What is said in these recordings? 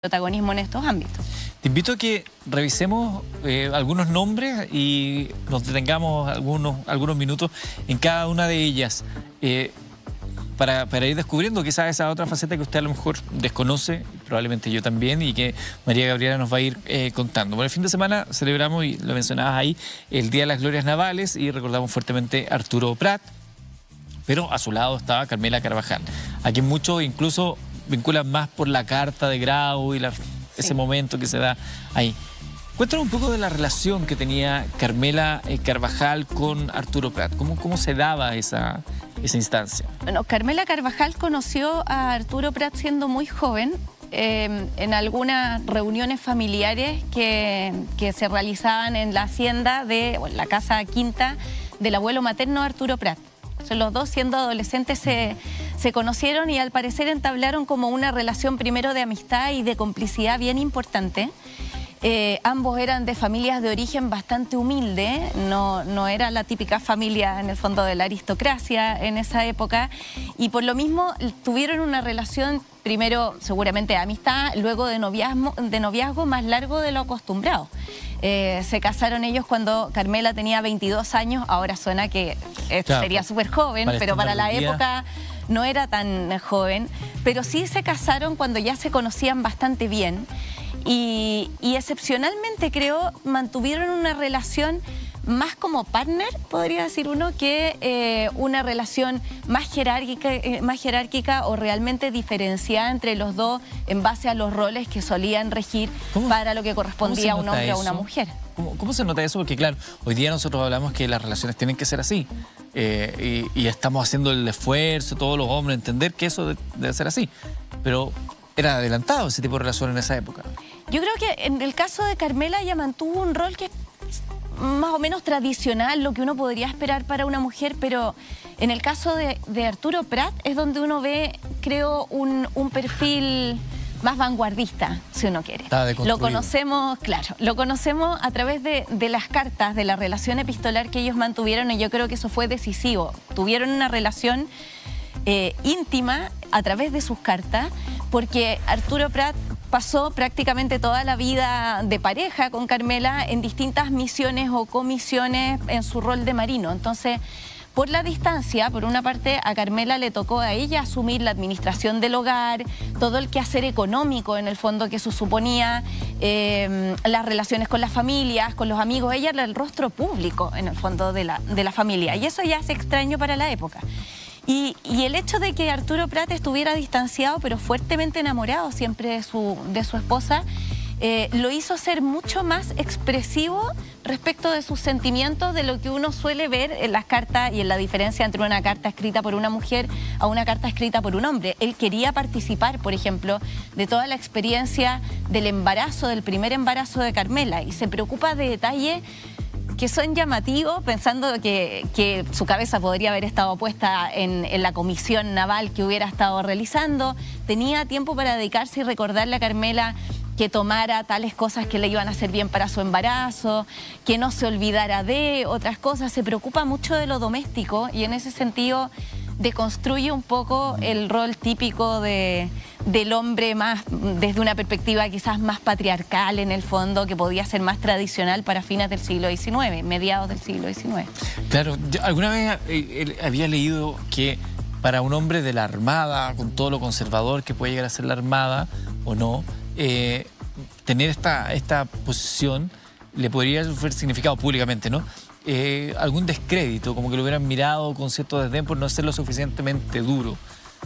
protagonismo en estos ámbitos. Te invito a que revisemos algunos nombres y nos detengamos algunos minutos en cada una de ellas para ir descubriendo quizás esa otra faceta que usted a lo mejor desconoce, probablemente yo también, y que María Gabriela nos va a ir contando. Bueno, el fin de semana celebramos, y lo mencionabas ahí, el Día de las Glorias Navales y recordamos fuertemente a Arturo Prat, pero a su lado estaba Carmela Carvajal, a quien muchos incluso vinculan más por la carta de Grau y ese momento que se da ahí. Cuéntanos un poco de la relación que tenía Carmela Carvajal con Arturo Prat. ¿Cómo se daba esa instancia? Bueno, Carmela Carvajal conoció a Arturo Prat siendo muy joven en algunas reuniones familiares que se realizaban en la hacienda en la casa quinta del abuelo materno Arturo Prat. Los dos, siendo adolescentes, se conocieron y al parecer entablaron como una relación primero de amistad y de complicidad bien importante. Ambos eran de familias de origen bastante humilde, no era la típica familia en el fondo de la aristocracia en esa época, y por lo mismo tuvieron una relación primero seguramente de amistad, luego de noviazgo más largo de lo acostumbrado. Se casaron ellos cuando Carmela tenía 22 años, ahora suena que sería súper joven, pero para la época no era tan joven, pero sí se casaron cuando ya se conocían bastante bien y excepcionalmente creo mantuvieron una relación más como partner, podría decir uno, que una relación más jerárquica o realmente diferenciada entre los dos en base a los roles que solían regir para lo que correspondía a un hombre o a una mujer. ¿Cómo se nota eso? Porque claro, hoy día nosotros hablamos que las relaciones tienen que ser así y estamos haciendo el esfuerzo, todos los hombres, entender que eso debe ser así, pero era adelantado ese tipo de relación en esa época. Yo creo que en el caso de Carmela ella mantuvo un rol que más o menos tradicional, lo que uno podría esperar para una mujer, pero en el caso de Arturo Prat es donde uno ve, creo, un perfil más vanguardista, si uno quiere. Lo conocemos, claro, lo conocemos a través de las cartas, de la relación epistolar que ellos mantuvieron, y yo creo que eso fue decisivo. Tuvieron una relación íntima a través de sus cartas, porque Arturo Prat pasó prácticamente toda la vida de pareja con Carmela en distintas misiones o comisiones en su rol de marino. Entonces, por la distancia, por una parte, a Carmela le tocó a ella asumir la administración del hogar, todo el quehacer económico en el fondo que eso suponía, las relaciones con las familias, con los amigos. Ella era el rostro público en el fondo de la familia, y eso ya es extraño para la época. Y el hecho de que Arturo Prat estuviera distanciado pero fuertemente enamorado siempre de su esposa, lo hizo ser mucho más expresivo respecto de sus sentimientos de lo que uno suele ver en las cartas y en la diferencia entre una carta escrita por una mujer a una carta escrita por un hombre. Él quería participar, por ejemplo, de toda la experiencia del embarazo, del primer embarazo de Carmela, y se preocupa de detalles que son llamativos, pensando que su cabeza podría haber estado puesta en la comisión naval que hubiera estado realizando. Tenía tiempo para dedicarse y recordarle a Carmela que tomara tales cosas que le iban a hacer bien para su embarazo, que no se olvidara de otras cosas. Se preocupa mucho de lo doméstico y en ese sentido deconstruye un poco el rol típico del hombre más desde una perspectiva quizás más patriarcal en el fondo, que podía ser más tradicional para fines del siglo XIX, mediados del siglo XIX. Claro, yo alguna vez había leído que para un hombre de la Armada, con todo lo conservador que puede llegar a ser la Armada o no, tener esta posición le podría haber significado públicamente, ¿no? Algún descrédito, como que lo hubieran mirado con cierto desdén por no ser lo suficientemente duro.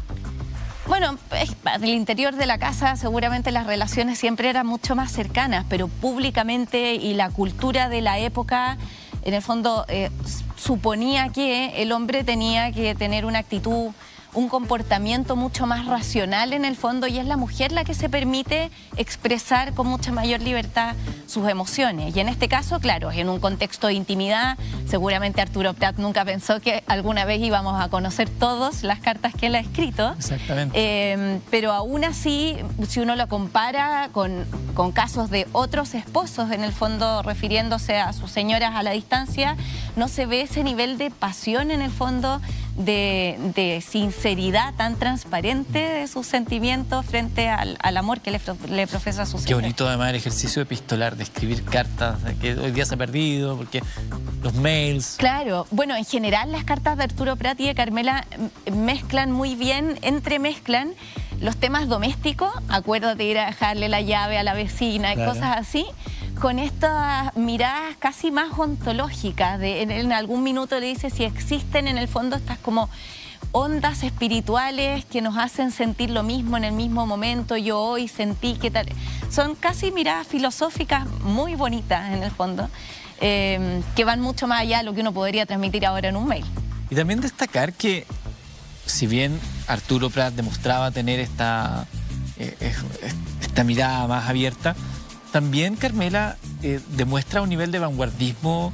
Bueno, del interior de la casa seguramente las relaciones siempre eran mucho más cercanas, pero públicamente y la cultura de la época, en el fondo, suponía que el hombre tenía que tener una actitud, un comportamiento mucho más racional en el fondo, y es la mujer la que se permite expresar con mucha mayor libertad sus emociones. Y en este caso, claro, en un contexto de intimidad, seguramente Arturo Prat nunca pensó que alguna vez íbamos a conocer todos las cartas que él ha escrito. Exactamente. Pero aún así, si uno lo compara con casos de otros esposos, en el fondo refiriéndose a sus señoras a la distancia, no se ve ese nivel de pasión en el fondo, de sinceridad tan transparente de sus sentimientos frente al amor que le profesa a sus hijos. Qué bonito además el ejercicio epistolar, de escribir cartas, que hoy día se ha perdido, porque los mails... Claro, bueno, en general las cartas de Arturo Prat y de Carmela mezclan muy bien, entremezclan los temas domésticos, acuérdate de ir a dejarle la llave a la vecina y claro, cosas así, con estas miradas casi más ontológicas. En algún minuto le dice si existen en el fondo estas como ondas espirituales que nos hacen sentir lo mismo en el mismo momento. Yo hoy sentí que tal. Son casi miradas filosóficas muy bonitas en el fondo, que van mucho más allá de lo que uno podría transmitir ahora en un mail. Y también destacar que, si bien Arturo Prat demostraba tener esta mirada más abierta, también Carmela demuestra un nivel de vanguardismo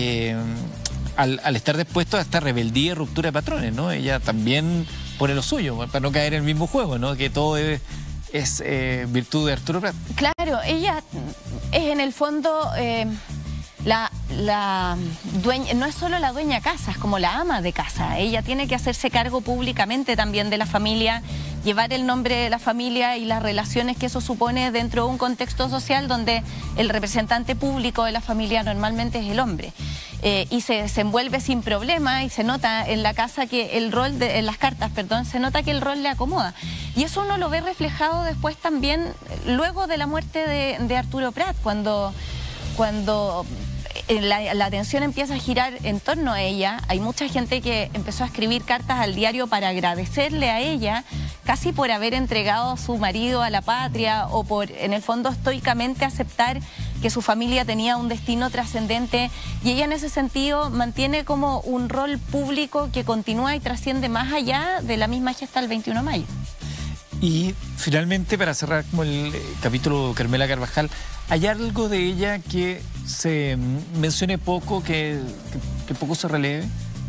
al estar dispuesto a esta rebeldía y ruptura de patrones, ¿no? Ella también pone lo suyo, para no caer en el mismo juego, ¿no? Que todo es virtud de Arturo Prat. Claro, ella es en el fondo... la dueña, no es solo la dueña de casa, es como la ama de casa. Ella tiene que hacerse cargo públicamente también de la familia, llevar el nombre de la familia y las relaciones que eso supone dentro de un contexto social donde el representante público de la familia normalmente es el hombre. Y se desenvuelve sin problema, y se nota en la casa que el rol, en las cartas, perdón, se nota que el rol le acomoda. Y eso uno lo ve reflejado después también, luego de la muerte de Arturo Prat, cuando la atención empieza a girar en torno a ella. Hay mucha gente que empezó a escribir cartas al diario para agradecerle a ella, casi por haber entregado a su marido a la patria, o por, en el fondo, estoicamente aceptar que su familia tenía un destino trascendente. Y ella en ese sentido mantiene como un rol público que continúa y trasciende más allá de la misma gesta del 21 de mayo. Y finalmente, para cerrar como el capítulo Carmela Carvajal, ¿hay algo de ella que se mencione poco, que poco se releve?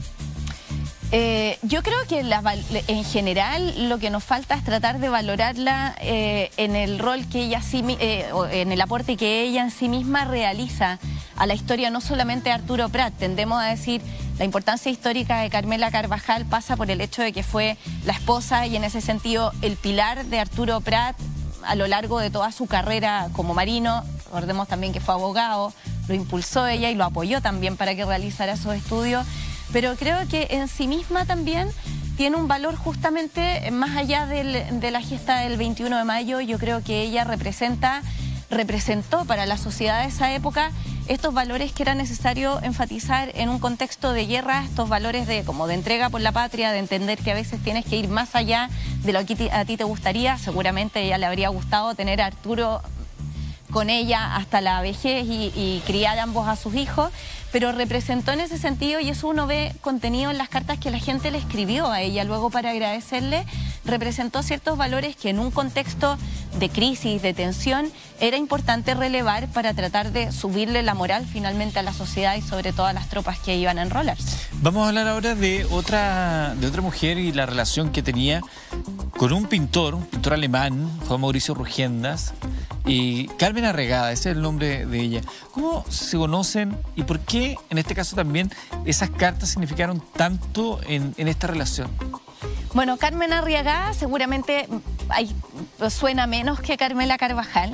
Yo creo que en general lo que nos falta es tratar de valorarla en el rol que ella en el aporte que ella en sí misma realiza a la historia, no solamente de Arturo Prat. Tendemos a decir la importancia histórica de Carmela Carvajal pasa por el hecho de que fue la esposa y en ese sentido el pilar de Arturo Prat a lo largo de toda su carrera como marino. Recordemos también que fue abogado, lo impulsó ella y lo apoyó también para que realizara esos estudios. Pero creo que en sí misma también tiene un valor justamente más allá de la gesta del 21 de mayo. Yo creo que ella representó para la sociedad de esa época estos valores que era necesario enfatizar en un contexto de guerra, estos valores de entrega por la patria, de entender que a veces tienes que ir más allá de lo que a ti te gustaría. Seguramente a ella le habría gustado tener a Arturo con ella hasta la vejez y criar ambos a sus hijos, pero representó en ese sentido, y eso uno ve contenido en las cartas que la gente le escribió a ella luego para agradecerle, representó ciertos valores que en un contexto de crisis, de tensión, era importante relevar para tratar de subirle la moral finalmente a la sociedad y sobre todo a las tropas que iban a enrolarse. Vamos a hablar ahora de otra mujer y la relación que tenía con un pintor alemán, fue Mauricio Rugiendas, y Carmen Arregada, ese es el nombre de ella. ¿Cómo se conocen y por qué en este caso también esas cartas significaron tanto en esta relación? Bueno, Carmen Arriagada seguramente suena menos que Carmela Carvajal.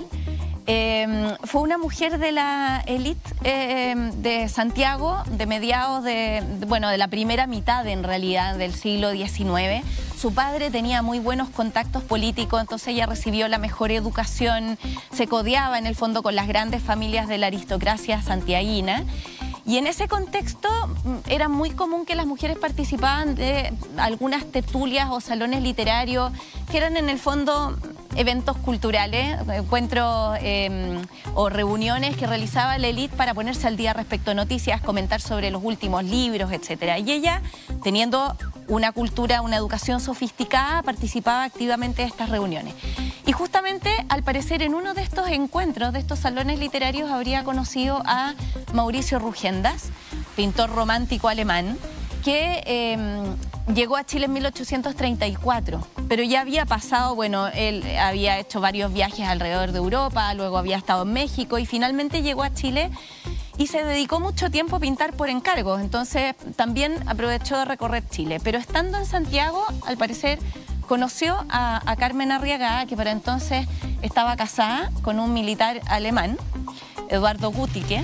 Fue una mujer de la élite de Santiago, de mediados de la primera mitad en realidad del siglo XIX. Su padre tenía muy buenos contactos políticos, entonces ella recibió la mejor educación, se codeaba en el fondo con las grandes familias de la aristocracia santiaguina. Y en ese contexto era muy común que las mujeres participaban de algunas tertulias o salones literarios, que eran en el fondo eventos culturales, encuentros o reuniones que realizaba la élite para ponerse al día respecto a noticias, comentar sobre los últimos libros, etc. Y ella, teniendo una cultura, una educación sofisticada, participaba activamente de estas reuniones. Y justamente, al parecer, en uno de estos encuentros, de estos salones literarios, habría conocido a Mauricio Rugiendas, pintor romántico alemán, que llegó a Chile en 1834, pero ya había pasado, él había hecho varios viajes alrededor de Europa, luego había estado en México y finalmente llegó a Chile. y se dedicó mucho tiempo a pintar por encargos, entonces también aprovechó de recorrer Chile. Pero estando en Santiago, al parecer, conoció a Carmen Arriagada, que para entonces estaba casada con un militar alemán, Eduardo Gutike,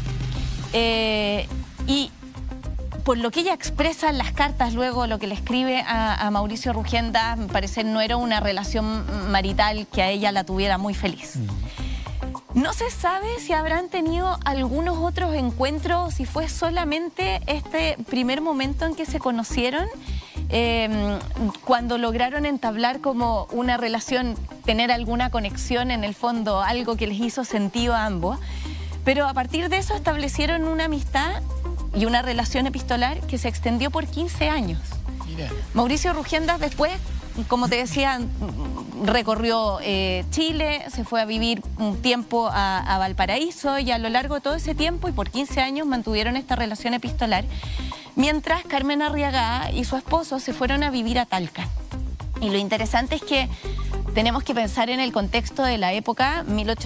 y por lo que ella expresa en las cartas, luego lo que le escribe a Mauricio Rugiendas, me parece no era una relación marital que a ella la tuviera muy feliz. No se sabe si habrán tenido algunos otros encuentros, si fue solamente este primer momento en que se conocieron, cuando lograron entablar como una relación, tener alguna conexión en el fondo, algo que les hizo sentido a ambos. Pero a partir de eso establecieron una amistad y una relación epistolar que se extendió por 15 años. Mira. Mauricio Rugiendas después, como te decía, recorrió Chile, se fue a vivir un tiempo a Valparaíso y a lo largo de todo ese tiempo y por 15 años mantuvieron esta relación epistolar, mientras Carmen Arriagada y su esposo se fueron a vivir a Talca. Y lo interesante es que tenemos que pensar en el contexto de la época,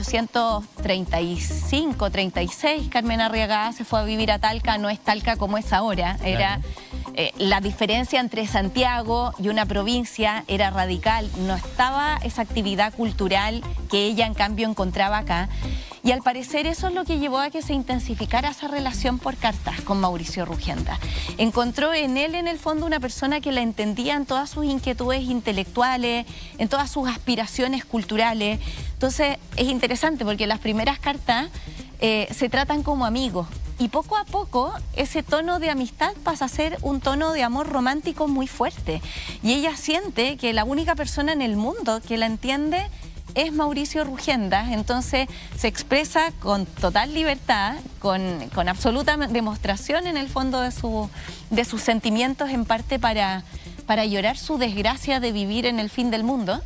1835-36, Carmen Arriagada se fue a vivir a Talca, no es Talca como es ahora, era... la diferencia entre Santiago y una provincia era radical, no estaba esa actividad cultural que ella en cambio encontraba acá. Y al parecer eso es lo que llevó a que se intensificara esa relación por cartas con Mauricio Rugiendas. Encontró en él, en el fondo, una persona que la entendía en todas sus inquietudes intelectuales, en todas sus aspiraciones culturales. Entonces es interesante porque las primeras cartas se tratan como amigos. Y poco a poco ese tono de amistad pasa a ser un tono de amor romántico muy fuerte. Y ella siente que la única persona en el mundo que la entiende es Mauricio Rugiendas. Entonces se expresa con total libertad, con absoluta demostración en el fondo de sus sentimientos, en parte para llorar su desgracia de vivir en el fin del mundo.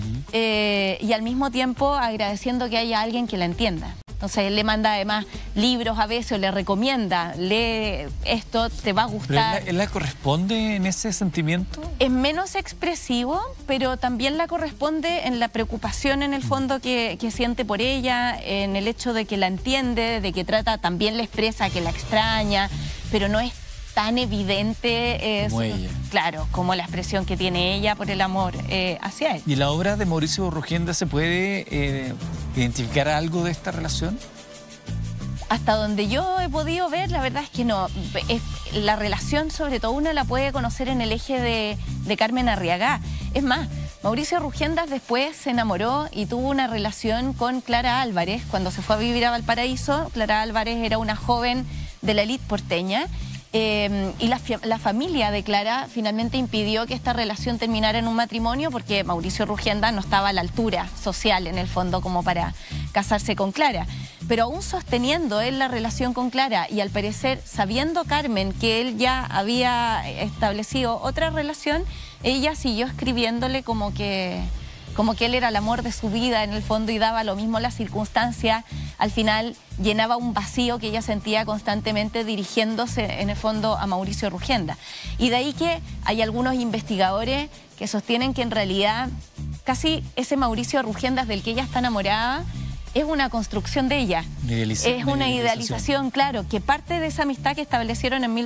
Y al mismo tiempo agradeciendo que haya alguien que la entienda. Entonces él le manda además libros a veces o le recomienda, lee esto, te va a gustar. ¿Pero él la corresponde en ese sentimiento? Es menos expresivo, pero también la corresponde en la preocupación en el fondo que siente por ella, en el hecho de que la entiende, de que trata, también le expresa que la extraña, pero no es tan evidente, como ella. Claro, como la expresión que tiene ella por el amor hacia él. ¿Y en la obra de Mauricio Rugiendas se puede identificar algo de esta relación? Hasta donde yo he podido ver, la verdad es que no. La relación, sobre todo, uno la puede conocer en el eje de Carmen Arriagada. Es más, Mauricio Rugiendas después se enamoró y tuvo una relación con Clara Álvarez. Cuando se fue a vivir a Valparaíso, Clara Álvarez era una joven de la élite porteña. Y la familia de Clara finalmente impidió que esta relación terminara en un matrimonio porque Mauricio Rugiendas no estaba a la altura social en el fondo como para casarse con Clara. Pero aún sosteniendo él la relación con Clara y al parecer sabiendo Carmen que él ya había establecido otra relación, ella siguió escribiéndole como que él era el amor de su vida en el fondo y daba lo mismo las circunstancias. Al final llenaba un vacío que ella sentía constantemente dirigiéndose en el fondo a Mauricio Rugiendas. Y de ahí que hay algunos investigadores que sostienen que en realidad casi ese Mauricio Rugiendas del que ella está enamorada es una construcción de ella. Es una idealización, claro, que parte de esa amistad que establecieron en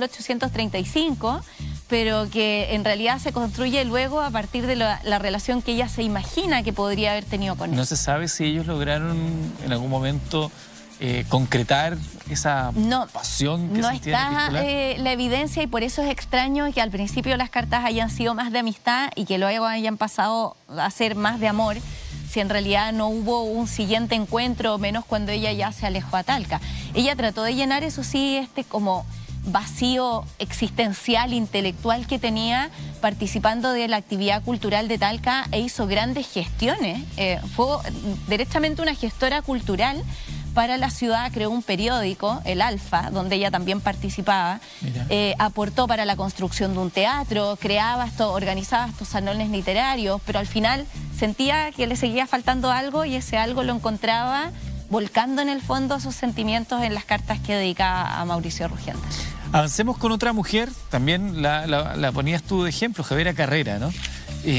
1835, pero que en realidad se construye luego a partir de la relación que ella se imagina que podría haber tenido con él. ¿No se sabe si ellos lograron en algún momento concretar esa pasión que no sentían? está la evidencia y por eso es extraño que al principio las cartas hayan sido más de amistad y que luego hayan pasado a ser más de amor, si en realidad no hubo un siguiente encuentro, menos cuando ella ya se alejó a Talca. Ella trató de llenar, eso sí, como vacío existencial, intelectual que tenía participando de la actividad cultural de Talca e hizo grandes gestiones. Fue derechamente una gestora cultural para la ciudad, creó un periódico, el Alfa, donde ella también participaba, aportó para la construcción de un teatro, organizaba estos salones literarios, pero al final sentía que le seguía faltando algo y ese algo lo encontraba volcando en el fondo esos sentimientos en las cartas que dedicaba a Mauricio Rugiendas. Avancemos con otra mujer, también la ponías tú de ejemplo, Javiera Carrera, ¿no?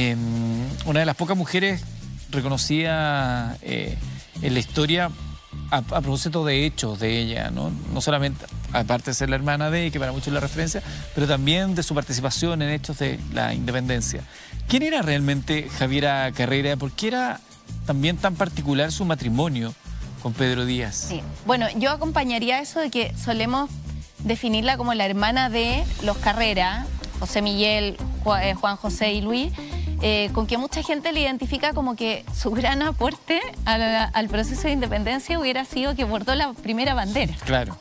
Una de las pocas mujeres reconocidas en la historia a propósito de hechos de ella, no solamente, aparte de ser la hermana de, que para muchos es la referencia, pero también de su participación en hechos de la independencia. ¿Quién era realmente Javiera Carrera? ¿Por qué era también tan particular su matrimonio con Pedro Díaz? Sí, bueno, yo acompañaría eso de que solemos definirla como la hermana de los Carrera, José Miguel, Juan José y Luis, con que mucha gente le identifica como que su gran aporte al proceso de independencia hubiera sido que bordó la primera bandera. Claro.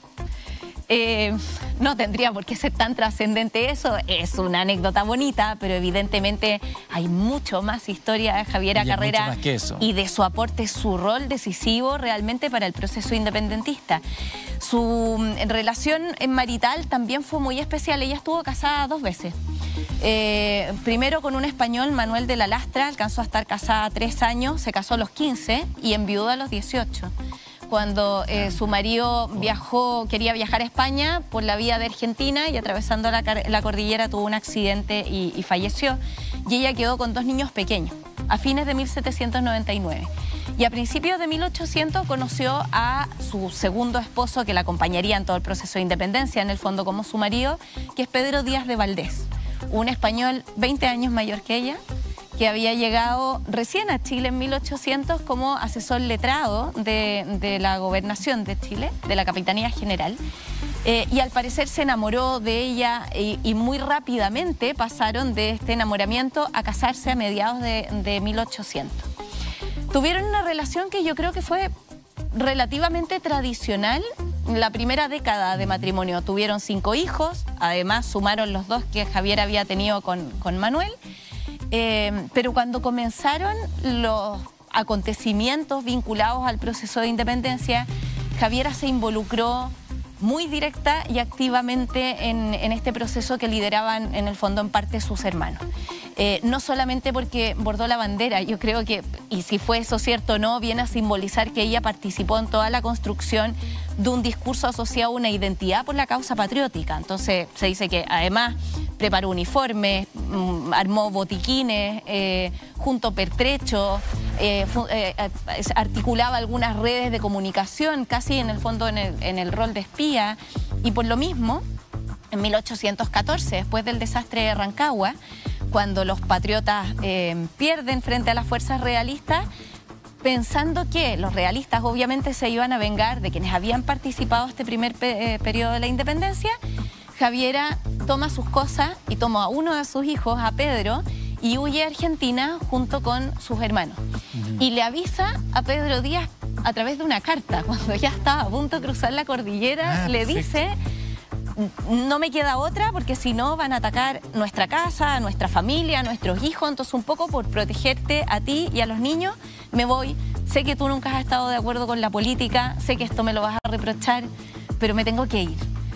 No tendría por qué ser tan trascendente eso, es una anécdota bonita, pero evidentemente hay mucho más historia de Javiera Carrera mucho más que eso. Y de su aporte, su rol decisivo realmente para el proceso independentista. Su relación marital también fue muy especial, ella estuvo casada 2 veces. Primero con un español, Manuel de la Lastra, alcanzó a estar casada 3 años, se casó a los 15 y enviudó a los 18. Cuando su marido quería viajar a España por la vía de Argentina y atravesando la cordillera tuvo un accidente y falleció. Y ella quedó con 2 niños pequeños, a fines de 1799. Y a principios de 1800 conoció a su segundo esposo, que la acompañaría en todo el proceso de independencia, en el fondo como su marido, que es Pedro Díaz de Valdés, un español 20 años mayor que ella, que había llegado recién a Chile en 1800 como asesor letrado de la gobernación de Chile, de la Capitanía General, y al parecer se enamoró de ella y muy rápidamente pasaron de este enamoramiento a casarse a mediados de 1800. Tuvieron una relación que yo creo que fue relativamente tradicional. La primera década de matrimonio tuvieron 5 hijos, además sumaron los 2 que Javier había tenido con Manuel. Pero cuando comenzaron los acontecimientos vinculados al proceso de independencia, Javiera se involucró muy directa y activamente en este proceso que lideraban en el fondo en parte sus hermanos. No solamente porque bordó la bandera, yo creo que, y si fue eso cierto o no, viene a simbolizar que ella participó en toda la construcción de un discurso asociado a una identidad por la causa patriótica. Entonces se dice que además preparó uniformes, armó botiquines, junto pertrechos, articulaba algunas redes de comunicación, casi en el fondo en el rol de espía, y por lo mismo, en 1814, después del desastre de Rancagua, cuando los patriotas pierden frente a las fuerzas realistas, pensando que los realistas obviamente se iban a vengar de quienes habían participado este primer periodo de la independencia, Javiera toma sus cosas y toma a uno de sus hijos, a Pedro, y huye a Argentina junto con sus hermanos. Y le avisa a Pedro Díaz a través de una carta, cuando ya estaba a punto de cruzar la cordillera, le dice: no me queda otra porque si no van a atacar nuestra casa, nuestra familia, nuestros hijos, entonces un poco por protegerte a ti y a los niños me voy. Sé que tú nunca has estado de acuerdo con la política, sé que esto me lo vas a reprochar, pero me tengo que ir.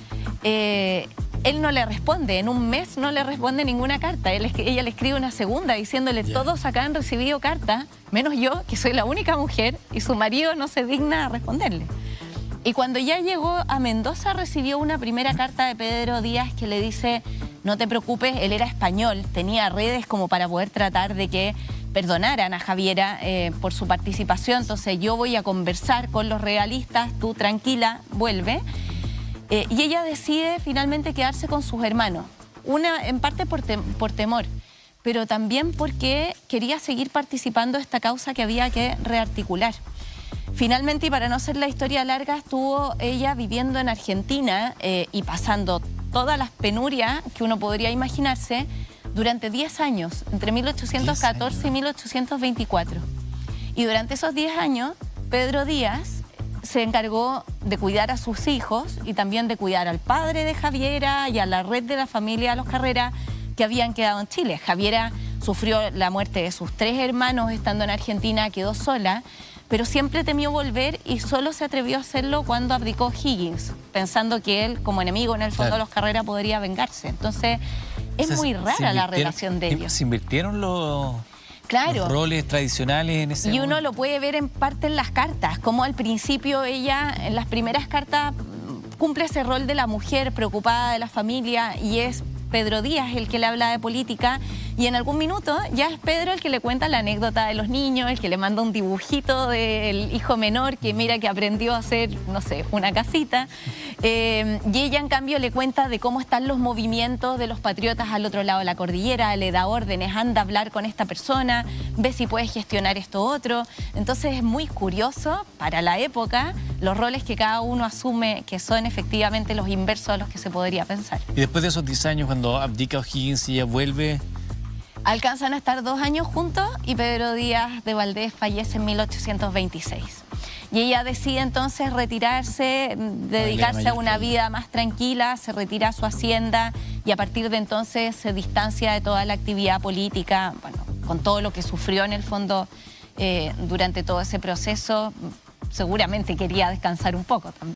Él no le responde, en un mes no le responde ninguna carta. Ella le escribe una segunda diciéndole: todos acá han recibido carta, menos yo, que soy la única mujer, y su marido no se digna a responderle. Y cuando ya llegó a Mendoza recibió una primera carta de Pedro Díaz que le dice: no te preocupes, él era español, tenía redes como para poder tratar de que perdonaran a Javiera por su participación, entonces yo voy a conversar con los realistas, tú tranquila, vuelve. Y ella decide finalmente quedarse con sus hermanos, una en parte por temor, pero también porque quería seguir participando de esta causa que había que rearticular. Finalmente, y para no hacer la historia larga, estuvo ella viviendo en Argentina y pasando todas las penurias que uno podría imaginarse durante 10 años, entre 1814 y 1824. Y durante esos 10 años, Pedro Díaz se encargó de cuidar a sus hijos y también de cuidar al padre de Javiera y a la red de la familia de los Carrera que habían quedado en Chile. Javiera sufrió la muerte de sus 3 hermanos estando en Argentina, quedó sola, pero siempre temió volver y solo se atrevió a hacerlo cuando abdicó Higgins, pensando que él, como enemigo en el fondo de los Carrera, podría vengarse. Entonces, es muy rara la relación de ellos. Se invirtieron los Claro. Los roles tradicionales en ese Y uno momento. lo puede ver en parte en las cartas, como al principio ella, en las primeras cartas, cumple ese rol de la mujer preocupada de la familia y es Pedro Díaz el que le habla de política, y en algún minuto ya es Pedro el que le cuenta la anécdota de los niños, el que le manda un dibujito del hijo menor que mira que aprendió a hacer, no sé, una casita. Y ella en cambio le cuenta de cómo están los movimientos de los patriotas al otro lado de la cordillera, le da órdenes, anda a hablar con esta persona, ve si puede gestionar esto otro. Entonces es muy curioso para la época los roles que cada uno asume, que son efectivamente los inversos a los que se podría pensar. Y después de esos 10 años, cuando abdica O'Higgins y ella vuelve... Alcanzan a estar 2 años juntos y Pedro Díaz de Valdés fallece en 1826. Y ella decide entonces retirarse, dedicarse a una vida más tranquila, se retira a su hacienda y a partir de entonces se distancia de toda la actividad política, bueno, con todo lo que sufrió en el fondo durante todo ese proceso. Seguramente quería descansar un poco también.